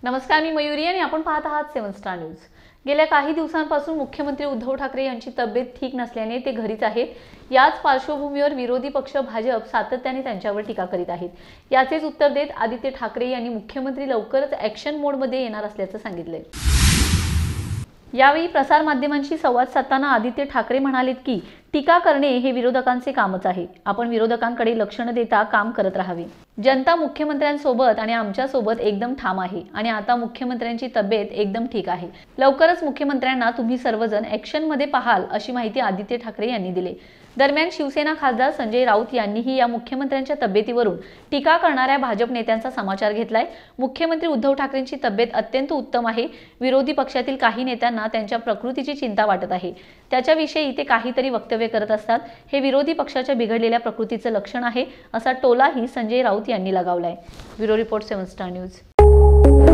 नमस्कार, मी मयुरी आणि आपण पाहत आहात 7 स्टार न्यूज। गेल्या काही दिवसांपासून मुख्यमंत्री उद्धव ठाकरे यांची तब्येत ठीक नसल्याने ते घरीच आहेत। याच पार्श्वभूमीवर विरोधी पक्ष भाजप सातत्याने त्यांच्यावर टीका करीत आहेत। याचेच उत्तर देत आदित्य ठाकरे यांनी मुख्यमंत्री लवकरच ॲक्शन मोडमध्ये येणार असल्याचं सांगितलंय। यावेळी प्रसार माध्यमांशी संवाद साधताना आदित्य ठाकरे म्हणालेत की टीका करणे हे विरोधकांचे कामच आहे। आपण विरोधकांकडे लक्ष न देता काम करत राहावे। जनता मुख्यमंत्र्यांसोबत आणि आमच्यासोबत एकदम ठाम आहे आणि आता मुख्यमंत्र्यांची तब्येत एकदम ठीक आहे। लवकरच मुख्यमंत्र्यांना तुम्ही सर्वजण ॲक्शन मध्ये पाहाल अशी माहिती आदित्य ठाकरे यांनी दिली। दरम्यान शिवसेना खासदार संजय राऊत यांनीही या मुख्यमंत्र्यांच्या तब्येतीवरून टीका करणाऱ्या भाजप नेत्यांचा समाचार घेतलाय। मुख्यमंत्री उद्धव ठाकरेंची तब्येत अत्यंत उत्तम आहे। विरोधी पक्षातील काही नेत्यांना त्यांच्या प्रकृतीची चिंता वाटत आहे। त्याच्याविषयी ते काहीतरी वक्तव्य करत असतात। हे विरोधी पक्षाच्या बिघडलेल्या प्रकृतीचं लक्षण आहे असा टोलाही संजय राऊत यांनी लगावलाय। Bureau report 7 Star news.